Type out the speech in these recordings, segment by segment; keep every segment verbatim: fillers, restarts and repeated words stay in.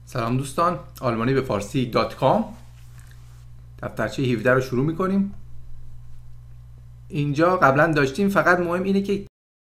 سلام دوستان، آلمانی به فارسی دات کام دفترچه هفده رو شروع میکنیم. اینجا قبلا داشتیم، فقط مهم اینه که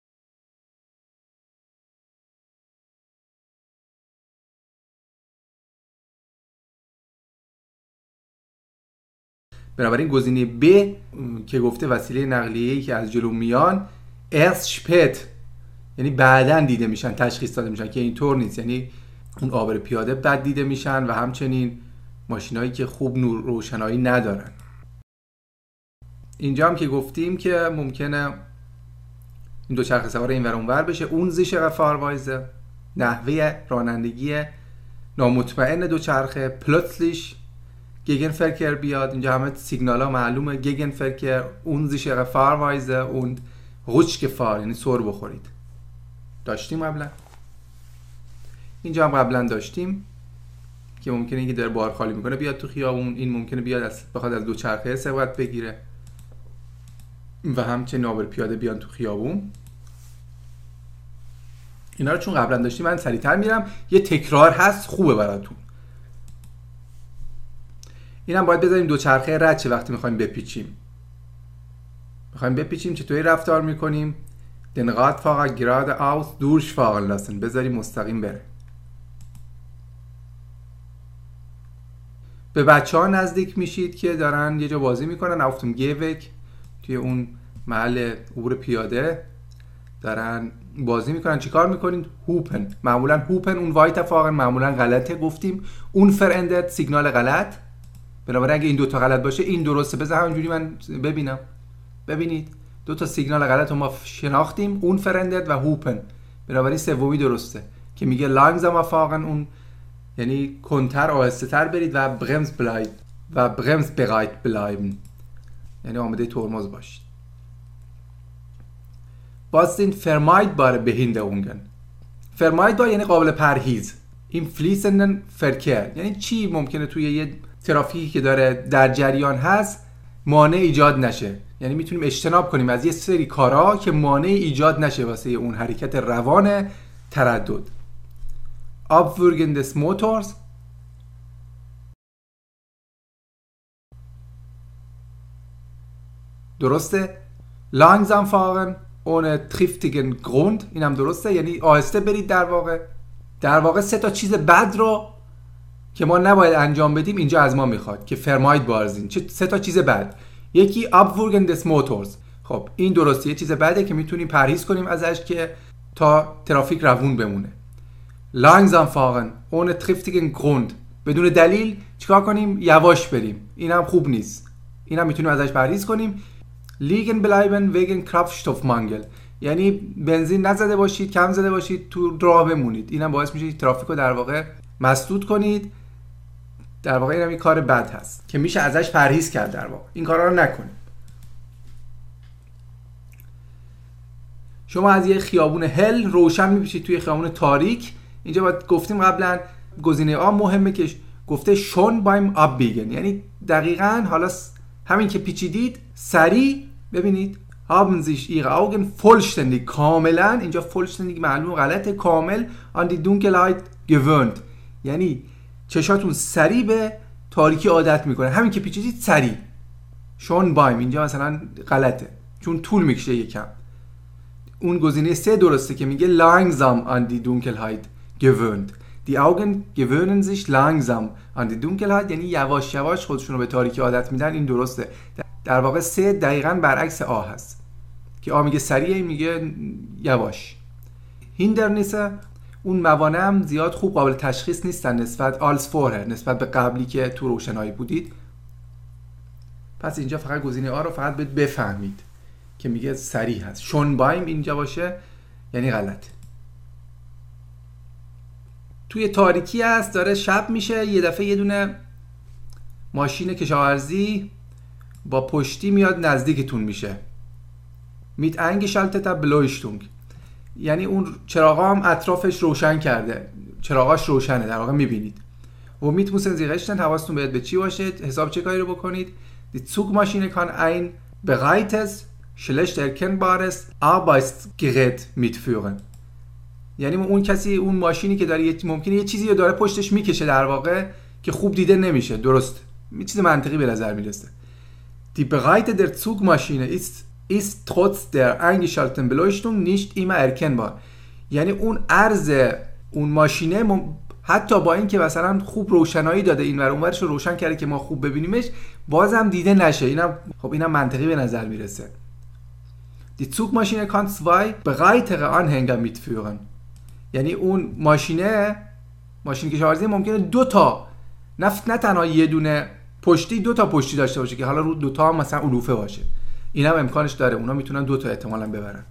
بنابراین گزینه ب که گفته وسیله نقلیه‌ای که از جلو میان erst spät یعنی بعداً دیده میشن، تشخیص داده میشن، که اینطور نیست. یعنی اون عابر پیاده بعد دیده میشن و همچنین ماشینایی که خوب نور روشنایی ندارن. اینجا هم که گفتیم که ممکنه این دو چرخ سوار این ور اون ور بشه. اون زیشر فاروایزه، نحوه رانندگی نامطمئن دو چرخه. پلوتسلیش گگن فرکر بیاد. اینجا همه سیگنال ها معلومه. گگن فرکر، اون زیشر فاروایزه، اون روچ فار یعنی سر بخورید. داشتیم قبلا. اینجا هم قبلا داشتیم که ممکنه اینکه داره بار خالی میکنه بیاد تو خیابون. این ممکنه بیاد از بخواد از دو چرخه سبقت بگیره و همچنین عابر پیاده بیان تو خیابون. اینا رو چون قبلا داشتیم من سریعتر میرم. یه تکرار هست خوبه براتون. اینم باید بذاریم دو چرخه رد شه وقتی میخوایم بپیچیم. میخوایم بپیچیم چطوری رفتار میکنیم؟ den Radfahrer geradeaus durchfahren lassen. بذاریم مستقیم بره. به بچه ها نزدیک میشید که دارن یه جا بازی میکنن. auf dem Gehweg توی اون محل عبور پیاده دارن بازی میکنن. چیکار میکنید؟ هوپن. معمولا هوپن اون وایت فاقن معمولا غلطه. گفتیم اون فرندت سیگنال غلط. بنابراین اگه این دوتا غلط باشه این درسته. بذار همینجوری من ببینم. ببینید دو تا سیگنال غلط رو ما شناختیم، اون فرندت و هوپن. بنابراین سومی درسته که میگه لانگزام فاقن، اون یعنی کنتر آهسته تر برید و برمز بلایب و برمز برایت بلایبن یعنی آماده ترمز باشید. باز این فرمایدبare Behinderungen. فرمایدبار یعنی قابل پرهیز. این فلیسندن فرکر یعنی چی؟ ممکنه توی یه ترافیکی که داره در جریان هست مانع ایجاد نشه. یعنی میتونیم اجتناب کنیم از یه سری کارا که مانع ایجاد نشه واسه اون حرکت روان تردد. Abwürgen des Motors. درسته. Langsam fahren ohne triftigen Grund. اینم درسته، یعنی آهسته برید. در واقع در واقع سه تا چیز بد رو که ما نباید انجام بدیم اینجا از ما میخواد که فرماید بارزین. چه سه تا چیز بد؟ یکی Abwürgen des Motors. خب این درسته، یه چیز بده که میتونیم پرهیز کنیم ازش که تا ترافیک روون بمونه. langsam fahren ohne triftigen Grund. بدون دلیل چیکار کنیم؟ یواش بریم. اینم خوب نیست. اینم میتونیم ازش پرهیز کنیم. liegen bleiben wegen Kraftstoffmangel یعنی بنزین نزده باشید، کم زده باشید، تو راه بمونید. اینم باعث میشه ترافیک رو در واقع مسدود کنید. در واقع اینم یه کار بد هست که میشه ازش پرهیز کرد. در واقع این کارا رو نکنید. شما از یه خیابون هل روشن میپیچید توی خیابون تاریک. اینجا باید گفتیم قبلا گزینه آ مهمه که گفته schon beim abbiegen یعنی دقیقاً حالا همین که پیچیدید سریع ببینید haben sich ihre Augen vollständig کاملا. اینجا vollständig معلوم غلطه. کامل an die Dunkelheit gewöhnt یعنی چشاتون سریع به تاریکی عادت میکنه. همین که پیچیدید سریع. schon beim اینجا مثلا غلطه چون طول میکشه یکم. اون گزینه سه درسته که میگه langsam an die Dunkelheit gewöhnt. Die Augen gewöhnen sich langsam an die Dunkelheit یعنی یواش یواش خودشون رو به تاریکی عادت میدن. این درسته. در واقع سه دقیقاً برعکس آ هست که آ میگه سریع، میگه یواش. هیندرنیسه اون موانع هم زیاد خوب قابل تشخیص نیستن نسبت آلز فوره، نسبت به قبلی که تو روشنایی بودید. پس اینجا فقط گزینه آ رو فقط بفهمید که میگه سریع هست. شون بایم اینجا باشه یعنی غلط. توی تاریکی هست، داره شب میشه، یه دفعه یه دونه ماشین کشاورزی با پشتی میاد نزدیکتون میشه. mit eingeschalteter Beleuchtung یعنی اون چراغا هم اطرافش روشن کرده، چراغاش روشنه، در واقع میبینید. و mit müssen Sie rechnen حواستون باید به چی باشه؟ حساب چه کاری رو بکنید؟ die Zugmaschine kann ein bereites schlecht erkennbares Arbeitsgerät mitführen یعنی اون کسی اون ماشینی که داره ممکنه یه چیزی رو داره پشتش میکشه در واقع که خوب دیده نمیشه. درست، یه چیز منطقی به نظر میرسه. Die Breite der Zugmaschine ist ist trotz der eingeschalteten Beleuchtung nicht immer erkennbar. یعنی اون عرض اون ماشینه مم... حتی با اینکه مثلا خوب روشنایی داده اینور اونورش رو روشن کرده که ما خوب ببینیمش، بازم دیده نشه. اینم خب اینم منطقی به نظر میرسه. Die Zugmaschine kann zwei breitere Anhänger mitführen. یعنی اون ماشینه ماشین کشاورزی ممکنه دو تا نفت نه تنها یه دونه پشتی، دو تا پشتی داشته باشه که حالا رو دو تا هم مثلا علوفه باشه. اینم امکانش داره، اونا میتونن دو تا احتمالاً ببرن.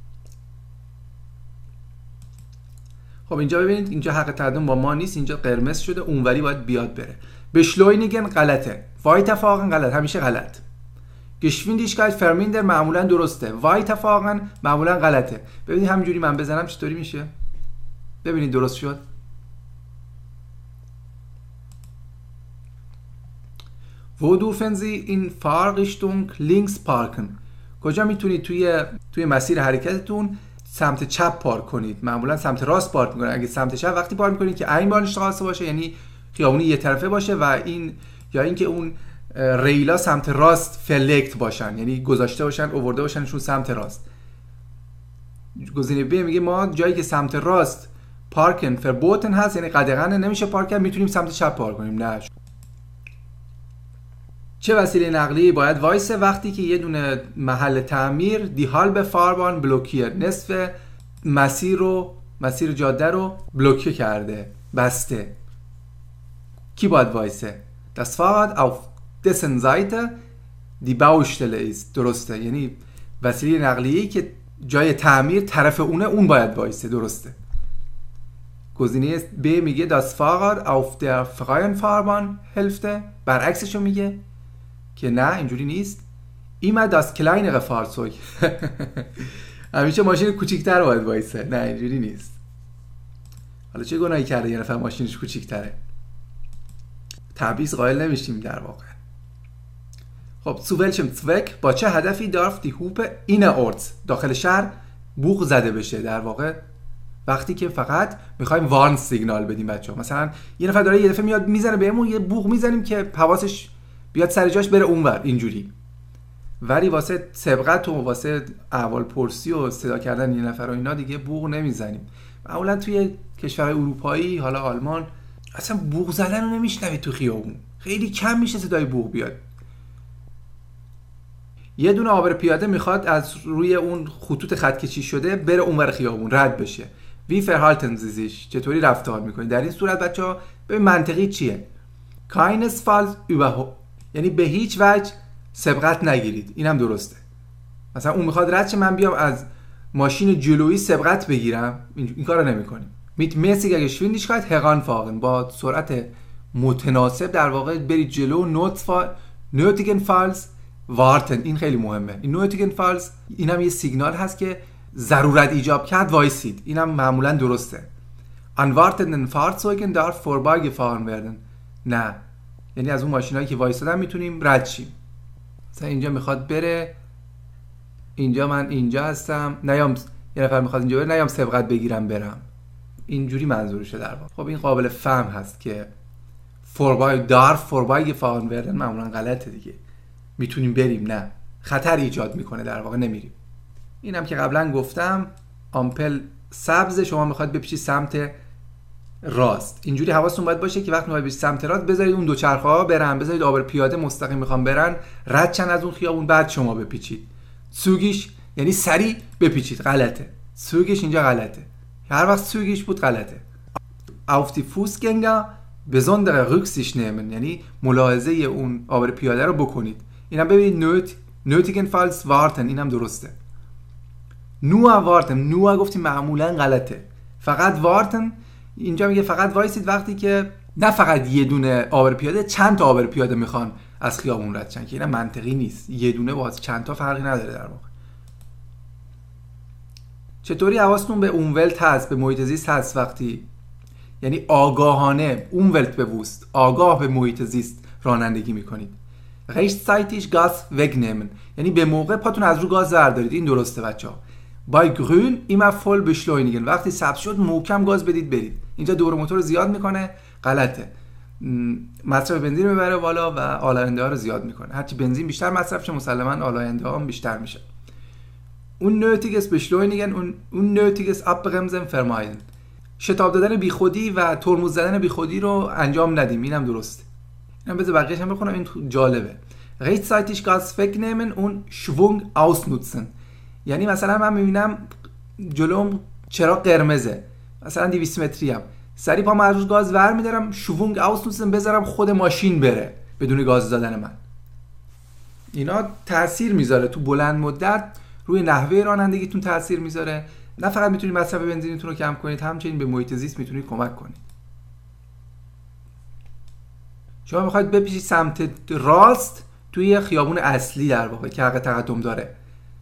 خب اینجا ببینید اینجا حق تقدم با ما نیست، اینجا قرمز شده، اونوری باید بیاد بره. بشلوینگن غلطه، وایتفاقن غلط، همیشه غلط. گشویندیشکایت فرمیندر معمولا درسته، وایتفاقن معمولا غلطه. ببینید همینجوری من بزنم چطوری میشه. ببینید درست شد. Wo dürfen Sie in Fahrrichtung links parken? کجا میتونید توی توی مسیر حرکتتون سمت چپ پارک کنید؟ معمولا سمت راست پارک میکنید. اگه سمت چپ وقتی پارک میکنید که Einbahnstraße باشه، یعنی خیابونی یه طرفه باشه و این یا اینکه اون ریلا سمت راست فلکت باشن، یعنی گذاشته باشن آورده باشنشون سمت راست. گزینه ب میگه ما جایی که سمت راست پارکن فربوتن هست، یعنی قدغن نمیشه پارک کرد، میتونیم سمت چپ پارک کنیم. نه. چه وسیله نقلیه‌ای باید وایسه وقتی که یه دونه محل تعمیر دی هالب فاربان بلوکیر، نصف مسیر رو مسیر جاده رو بلوکه کرده، بسته؟ کی باید وایسه؟ Das Fahrrad auf dessen Seite die Baustelle ist. درسته، یعنی وسیله نقلیه‌ای که جای تعمیر طرف اونه، اون باید وایسه. درسته. گزینه ب میگه das Fahrrad auf der freien Fahrbahn-Hälfte، برعکسشو میگه که نه اینجوری نیست. immer das kleinere Fahrzeug. همیشه ماشین کوچیک‌تر باید وایسه. نه اینجوری نیست. حالا چه گناهی کرده یه نفر ماشینش کوچیک‌تره؟ تبعیض قائل نمیشیم در واقع. خب zu welchem Zweck، با چه هدفی darf die Hupe innerorts، داخل شهر بوق زده بشه؟ در واقع وقتی که فقط میخوایم وارن سیگنال بدیم بچه‌ها. مثلا یه نفر داره یه دفعه میاد میزنه بهمون، یه بوق میزنیم که حواسش بیاد سر جاش بره اونور، اینجوری. ولی واسه سبقت و واسه احوال پرسی و صدا کردن یه نفر و اینا دیگه بوق نمیزنیم. معمولا توی کشورهای اروپایی، حالا آلمان، اصلا بوق زدن رو نمیشنوید تو خیابون. خیلی کم میشه صدای بوق بیاد. یه دونه عابر پیاده میخواد از روی اون خطوط خط کشی شده بره اونور خیابون، رد بشه. وی فرهالتن Sie sich، چطوری رفتار میکنید؟ در این صورت بچه‌ها ببین منطقی چیه؟ keinesfalls überhaupt، یعنی به هیچ وجه سبقت نگیرید. اینم درسته. مثلا اون میخواد رد شه، من بیام از ماشین جلویی سبقت بگیرم، این, این کارو نمی‌کنیم. mit mäßiger Geschwindigkeit heranfahren، با سرعت متناسب در واقع برید جلو. nötigenfalls warten، این خیلی مهمه. این nötigenfalls اینم یه سیگنال هست که ضرورت ایجاب کرد وایسید. اینم معمولا درسته. an wartenden Fahrzeugen darf vorbeigefahren werden، نه، یعنی از اون ماشینایی که وایسادن میتونیم رد شیم. مثلا اینجا میخواد بره، اینجا من اینجا هستم، نیام یه نفر میخواد اینجا بره، نیام سبقت بگیرم برم. اینجوری منظورشه در واقع. خب این قابل فهم هست که فوربای دار فوربای فاون وردن معمولا غلطه دیگه. میتونیم بریم، نه، خطر ایجاد میکنه در واقع، نمیریم. اینم که قبلا گفتم آمپل سبز، شما میخواد بپیچید سمت راست. اینجوری حواستون باید باشه که وقتی میخواید بپیچید سمت راست بذارید اون دوچرخه‌ها برن، بذارید عابر پیاده مستقیم میخوان برن رد چن از اون خیابون، بعد شما بپیچید. سوگیش یعنی سریع بپیچید، غلطه. سوگیش اینجا غلطه. هر وقت سوگیش بود غلطه. auf die Fußgänger besondere Rücksicht nehmen، یعنی ملاحظه اون عابر پیاده رو بکنید. اینم ببینید nöt nötigenfalls warten، اینم درسته. nur warten، nur گفتیم معمولا غلطه. فقط warten اینجا میگه فقط وایسید وقتی که نه فقط یه دونه عابر پیاده، چند تا عابر پیاده میخوان از خیابون رد شن، که اینا منطقی نیست. یه دونه با چند تا فرقی نداره در واقع. چطوری حواستون به اونولت هست، به محیط زیست هست وقتی یعنی آگاهانه اونولت bewusst، آگاه به محیط زیست رانندگی میکنید. rechtzeitig Gas wegnehmen، یعنی به موقع پاتون از رو گاز بردارید. این درسته بچه‌ها. bei grün immer voll beschleunigen. وقتی سبز شد محکم گاز بدید برید. اینجا دور موتور رو زیاد میکنه، غلطه. مصرف بنزین رو میبره بالا و آلاینده ها رو زیاد میکنه. هرچی بنزین بیشتر مصرف شه مسلما آلاینده ها هم بیشتر میشه. unnötiges beschleunigen und unnötiges abbremsen vermeiden. شتاب دادن بیخودی و ترمز زدن بیخودی رو انجام ندیم. اینم درسته. اینم بذار بقیه‌اش هم بخونم، این جالبه. rechtzeitig Gas wegnehmen und Schwung ausnutzen. یعنی مثلا من میبینم جلوم چراغ قرمزه، مثلا دویست متری هم، سری پا از گاز ور میدارم، شوونگ ausnutzen بذارم خود ماشین بره بدون گاز دادن من. اینا تاثیر میذاره تو بلند مدت روی نحوه رانندگیتون تاثیر میذاره. نه فقط میتونید مصرف بنزینتون رو کم کنید، همچنین به محیط زیست میتونید کمک کنید. شما میخواید بپیچید سمت راست توی خیابون اصلی در واقع که حق تقدم داره.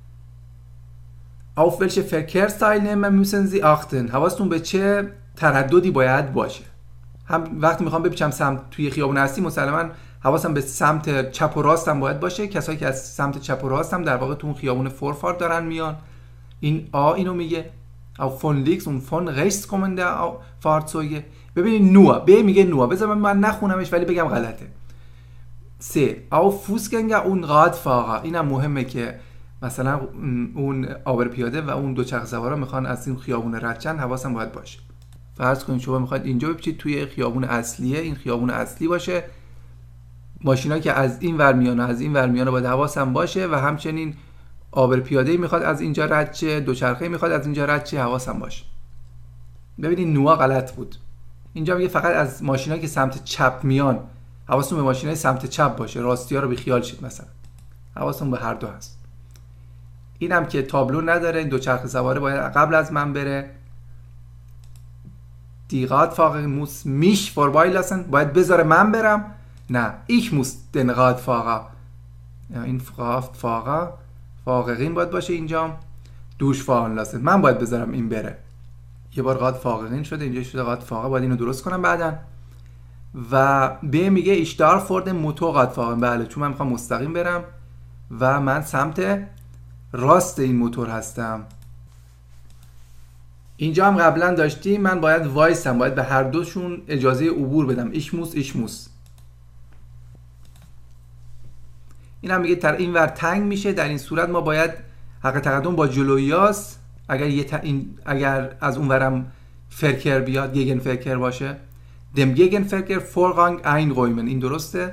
auf welche Verkehrsteilnehmer müssen Sie achten. حواستون به چه ترددی باید باشه. هم وقتی میخوام بپیچم سمت توی خیابون اصلی مسلما حواسم به سمت چپ و راستم باید باشه. کسایی که از سمت چپ و راستم در واقع تو اون خیابون فورفارت دارن میان. این آ اینو میگه. auf von links und von rechts kommende Fahrzeuge. ببینید نوع ب میگه نوع. بذار من نخونمش ولی بگم غلطه. سه auf Fußgänger und Radfahrer. اینم مهمه که مثلا اون عابر پیاده و اون دوچرخه سوارا میخوان از این خیابون رد شن، حواسم باید باشه. فرض کنید شما میخواید اینجا بپیچید توی خیابون اصلیه، این خیابون اصلی باشه، ماشینا که از این ور میان و از این ور میان باید حواسم باشه و همچنین عابر پیاده میخواد از اینجا رد شه، دوچرخه میخواد از اینجا رد شه، حواسم باشه. ببینید نوع غلط بود. اینجا میگه فقط از ماشینا که سمت چپ میان حواستون به ماشینای سمت چپ باشه، راستی‌ها رو بیخیال شید مثلا. حواستون به هر دو هست. اینم که تابلو نداره، این دوچرخه سواره باید قبل از من بره. Die Radfahrer muss mich vorbeilassen. باید بذاره من برم. نه، ich muss den Radfahrer. این Radfahrer فاقرین باید باشه اینجا. durchfahren lassen. من باید بذارم این بره. یه بار Radfahrerin شده، اینجا شده Radfahrer. باید اینو درست کنم بعداً. و به میگه ich darf vor dem Motorrad fahren. بله، چون من میخوام مستقیم برم و من سمت راست این موتور هستم. اینجا هم قبلا داشتیم من باید وایسم، باید به هر دوشون اجازه عبور بدم. ich muss ich muss. این هم میگه تر این ور تنگ میشه، در این صورت ما باید حق تقدم با جلویاست. اگر یه ت... این... اگر از اون ورم فرکر بیاد، گگن فرکر باشه، dem Gegenverkehr Vorrang einräumen. این درسته؟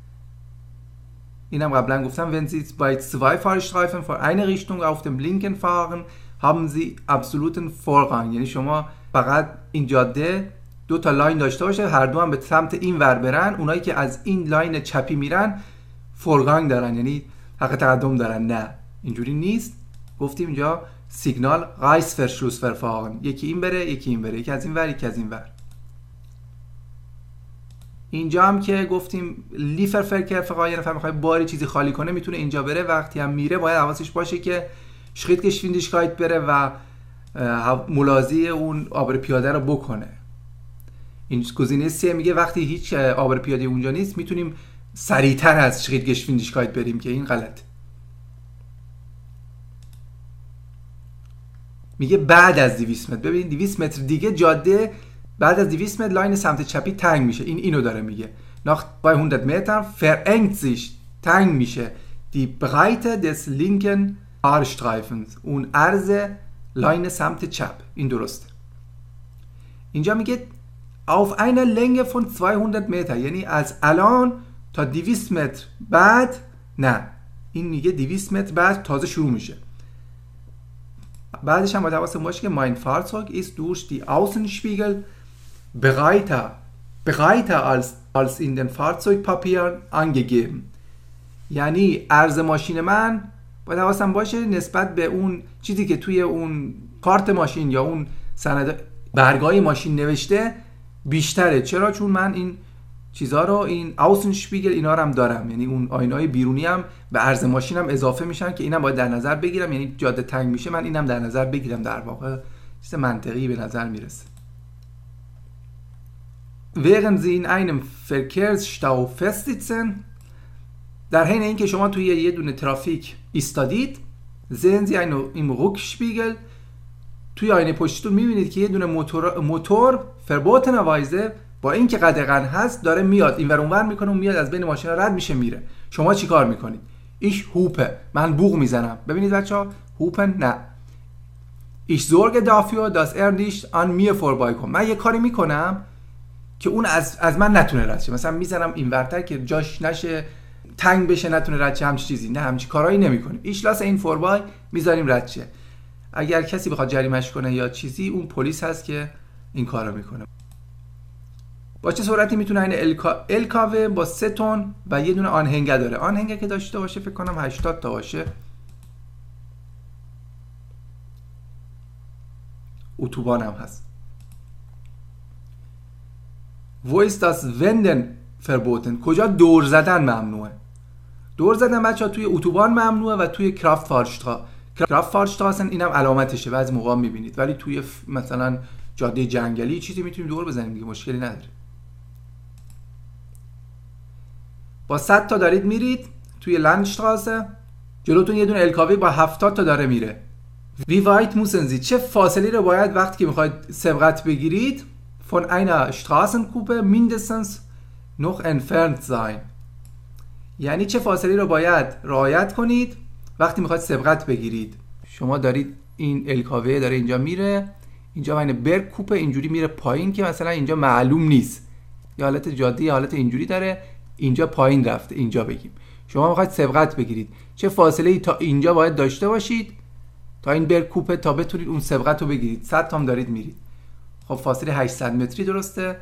اینم قبلا گفتم wenn Sie bei zwei Fahrstreifen vor eine Richtung auf dem linken fahren, haben Sie absoluten Vorrang. یعنی شما فقط این جاده دو تا لاین داشته باشه، هر دو هم به سمت این ور برن. اونایی که از این لاین چپی میرن فورگانگ دارن، یعنی حق تقدم دارن. نه، اینجوری نیست. گفتیم اینجا سیگنال Reißverschlussverfahren. یکی این بره، یکی این بره، یکی از این ور، یکی از این ور. اینجا هم که گفتیم لیفر فرکر فقط یه نفر میخواد باری چیزی خالی کنه میتونه اینجا بره. وقتی هم میره باید حواسش باشه که Schrittgeschwindigkeit بره و ملازی اون عابر پیاده رو بکنه. این گزینه سه میگه وقتی هیچ عابر پیاده اونجا نیست میتونیم سریعتر از Schrittgeschwindigkeit بریم، که این غلط. میگه بعد از دویست متر. ببین دویست متر دیگه جاده بعد از دویست متر لاین سمت چپی تنگ میشه. این اینو داره میگه. nach zweihundert Metern verengt sich، تنگ میشه die Breite des linken Fahrstreifens، اون عرض لاین سمت چپ. این درسته. اینجا میگه auf einer Länge von zweihundert Meter، یعنی از الان تا دویست متر بعد. نه، این میگه دویست متر بعد تازه شروع میشه. بعدش هم باید حواستون باشه که mein Fahrzeug ist durch die Außenspiegel breiter breiter als als in den Fahrzeugpapieren angegeben. یعنی عرض ماشین من باید حواسم باشه نسبت به اون چیزی که توی اون کارت ماشین یا اون سند برگای ماشین نوشته بیشتره. چرا؟ چون من این چیزها رو، این Außenspiegel اینا رو هم دارم، یعنی اون آینه‌های بیرونی هم به عرض ماشینم اضافه میشن که اینم باید در نظر بگیرم. یعنی جاده تنگ میشه من اینم در نظر بگیرم. در واقع چیز منطقی به نظر میرسه. während Sie in einem Verkehrsstau festsitzen، در حین اینکه شما توی یه دونه ترافیک ایستادید، sehen Sie einen im Rückspiegel. توی آینه پشتیتون میبینید که یه دونه موتور موتور verbotenerweise با اینکه قدغن هست داره میاد اینور اونور میکنه و میاد از بین ماشینا رد میشه میره. شما چیکار میکنید؟ ایش هوپه، من بوق میزنم. ببینید بچه‌ها، هوپن نه. ایش sorge dafür dass er nicht an mir vorbeikommt. من یه کاری میکنم که اون از از من نتونه رد شه. مثلا میزنم اینورتر که جاش نشه، تنگ بشه، نتونه رد شه، همچین چیزی. نه، همچین کارایی نمیکنیم. ایش لاس این فوربای میذاریم رد شه. اگر کسی بخواد جریمه‌اش کنه یا چیزی، اون پلیس هست که این کارو میکنه. با چه سرعتی میتونه این الکا الکاوه با سه تن و یه دونه آنهنگر داره. آنهنگر که داشته باشه فکر کنم هشتاد تا باشه. اتوبان هم هست. Wo ist das Wenden verboten؟ کجا دور زدن ممنوعه؟ دور زدن بچه‌ها توی اتوبان ممنوعه و توی کرافتفاhrstraße. کرافتفاhrstraße اینم علامتشه، بعضی موقع میبینید، ولی توی مثلا جاده جنگلی چیزی میتونیم دور بزنیم دیگه، مشکلی نداره. با صد تا دارید میرید توی لندشتراسه، جلوتون یه دونه الکاوی با هفتاد تا داره میره. وی وایت موسن Sie، چه فاصله رو باید وقتی که میخواید سبقت بگیرید von einer Straßengruppe mindestens noch entfernt sein. یعنی چه فاصله رو باید رعایت کنید وقتی میخواید سبقت بگیرید. شما دارید این الکاوی داره اینجا میره، اینجا بین برگ کوپه اینجوری میره پایین که مثلا اینجا معلوم نیست، یا حالت جاده یا حالت اینجوری داره، اینجا پایین رفته، اینجا بگیم شما میخواید سبقت بگیرید، چه فاصله ای تا اینجا باید داشته باشید تا این برگ کوپه تا بتونید اون سبقت رو بگیرید. صد تا هم دارید میرید. خب فاصله هشتصد متری درسته.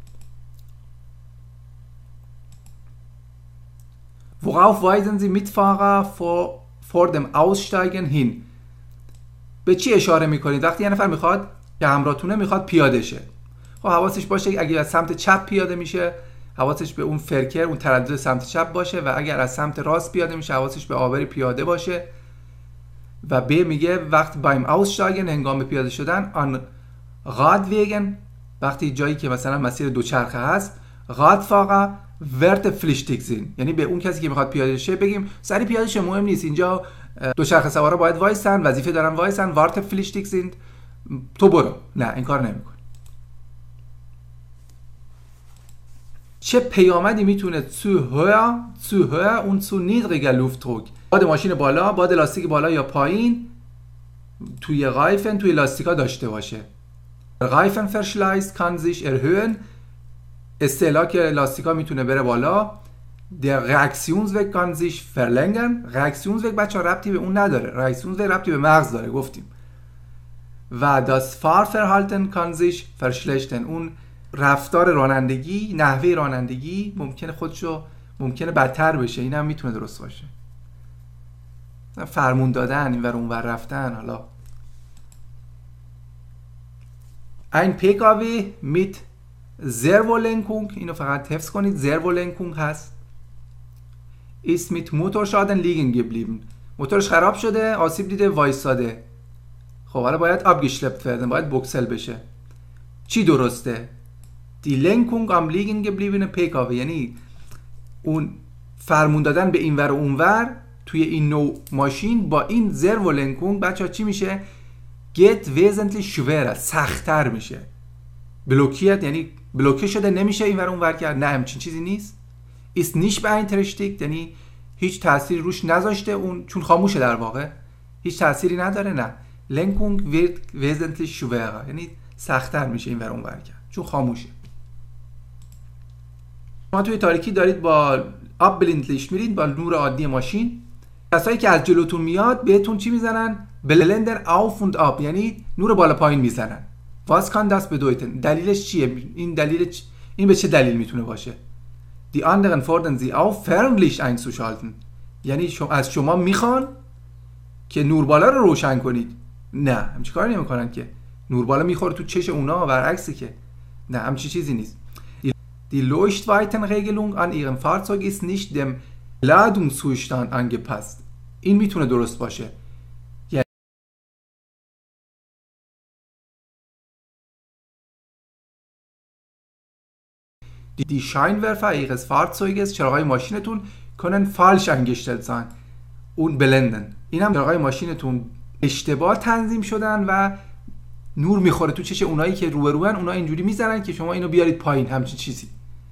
Worauf weisen Sie Mitfahrer vor, vor dem Aussteigen hin؟ به چی اشاره میکنید وقتی یه نفر میخواد که همراهتونه میخواد پیاده شه؟ خب حواسش باشه اگه از سمت چپ پیاده میشه حواسش به اون فرکر، اون تردد سمت چپ باشه، و اگر از سمت راست پیاده میشه حواسش به آبر پیاده باشه. و ب میگه وقت beim Aussteigen، هنگام پیاده شدن، آن Radwegen، وقتی جایی که مثلا مسیر دوچرخه هست، Radfahrer wertepflichtig sind، یعنی به اون کسی که میخواد پیاده شه بگیم سری پیاده شه، مهم نیست، اینجا دوچرخه سوارا باید وایسن، وظیفه دارن وایسن، wertepflichtig sind، تو برو. نه، این کار نمیکنه. چه پیامدی میتونه zu höher zu höher und zu niedriger Luftdruck، باد ماشین بالا، باد لاستیک بالا یا پایین توی Reifen، توی لاستیکا داشته باشه؟ Reifenverschleiß kann sich erhöhen، استهلاک لاستیکا میتونه بره بالا. Der Reaktionsweg kann sich verlängern. Reaktionsweg بچه ها ربطی به اون نداره، Reaktionsweg ربطی به مغز داره گفتیم. و das Fahrverhalten kann sich verschlechtern، اون رفتار رانندگی، نحوه رانندگی ممکنه خودشو ممکنه بدتر بشه. این هم میتونه درست باشه، فرمون دادن، اینور اونور رفتن. حالا ein پی کی وی mit Servolenkung، اینو فقط حفظ کنید، Servolenkung هست. ist mit Motorschaden liegen geblieben، موتورش خراب شده، آسیب دیده، وایساده. خب حالا باید abgeschleppt werden، باید بوکسل بشه. چی درسته؟ die Lenkung am liegen gebliebene پی کی وی، یعنی اون فرمون دادن به اینور و اونور توی این نوع ماشین با این Servolenkung بچه‌ها چی میشه؟ get wesentlich schwerer، سخت‌تر میشه. بلوکیت یعنی بلوکه شده، نمیشه اینور اونور کرد. نه، همچین چیزی نیست. ist nicht beeinträchtigt، یعنی هیچ تأثیری روش نذاشته، اون چون خاموشه در واقع هیچ تأثیری نداره. نه، Lenkung wird wesentlich schwerer، یعنی سخت‌تر میشه اینور اونور کرد چون خاموشه. شما توی تاریکی دارید با Abblendlicht میرید، با نور عادی ماشین. کسایی که از جلوتون میاد بهتون چی میزنن؟ Blender auf und ab، یعنی نور بالا پایین میزنن. Was kann das bedeuten؟ دلیلش چیه؟ این دلیل چ... این به چه دلیل میتونه باشه؟ Die anderen fordern sie auf Fernlicht einzuschalten، یعنی شما از شما میخوان که نور بالا رو روشن کنید. نه، همچین کاری نمیکنن که. نور بالا میخوره تو چش اونا، برعکسه که. نه، همچین چیزی نیست. Die Leuchtweitenregelung an ihrem Fahrzeug ist nicht dem Ladungszustand angepasst. این میتونه درست باشه. Die Scheinwerfer ihres Fahrzeuges، چراغای ماشینتون، können falsch eingestellt sein. اون بلندن. این هم چراغای ماشینتون اشتباه تنظیم شدن و نور میخوره تو چش اونایی که روبروان، اونا اینجوری میزنن که شما اینو بیارید پایین، همچین چیزی.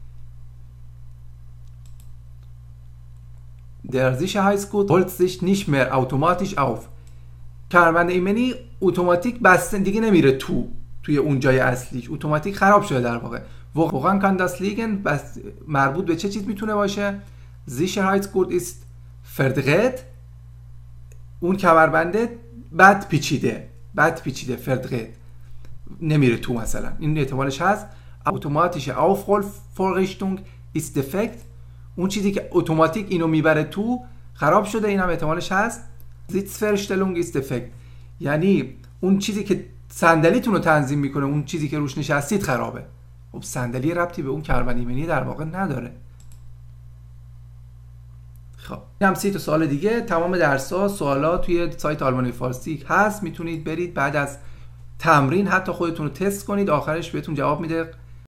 Der Sicherheitsgurt holt sich nicht mehr automatisch auf. کمربند ایمنی اتوماتیک بسته دیگه نمیره تو توی اون جای اصلیش، اتوماتیک خراب شده در واقع. واقعا kann das liegen بس مربوط به چه چیز میتونه باشه؟ Sicherheitsgurt ist verdreht. اون کمربنده بد پیچیده، بد پیچیده verdreht، نمیره تو مثلا. این احتمالش هست. automatische Aufrollvorrichtung ist defekt. اون چیزی که اتوماتیک اینو میبره تو خراب شده، این هم احتمالش هست. Sitzverstellung ist defekt، یعنی اون چیزی که صندلیتون رو تنظیم میکنه، اون چیزی که روش نشستید خرابه. خب صندلی ربطی به اون کمربند ایمنی در واقع نداره. خب این هم سی تا سوال دیگه. تمام درس‌ها سوالا توی سایت آلمانی فارسی هست، میتونید برید بعد از تمرین حتی خودتون رو تست کنید، آخرش بهتون جواب میده